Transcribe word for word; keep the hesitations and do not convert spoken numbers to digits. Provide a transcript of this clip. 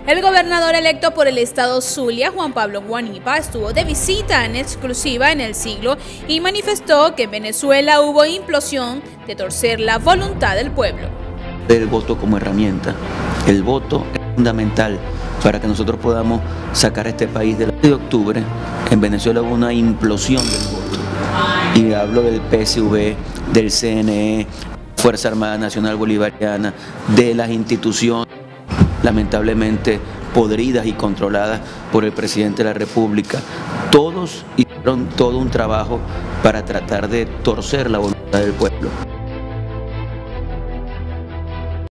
El gobernador electo por el estado Zulia, Juan Pablo Guanipa, estuvo de visita en exclusiva en El Siglo y manifestó que en Venezuela hubo implosión de torcer la voluntad del pueblo. El voto como herramienta, el voto es fundamental para que nosotros podamos sacar a este país del de octubre. En Venezuela hubo una implosión del voto y hablo del P S V, del C N E, Fuerza Armada Nacional Bolivariana, de las instituciones lamentablemente podridas y controladas por el presidente de la República. Todos hicieron todo un trabajo para tratar de torcer la voluntad del pueblo.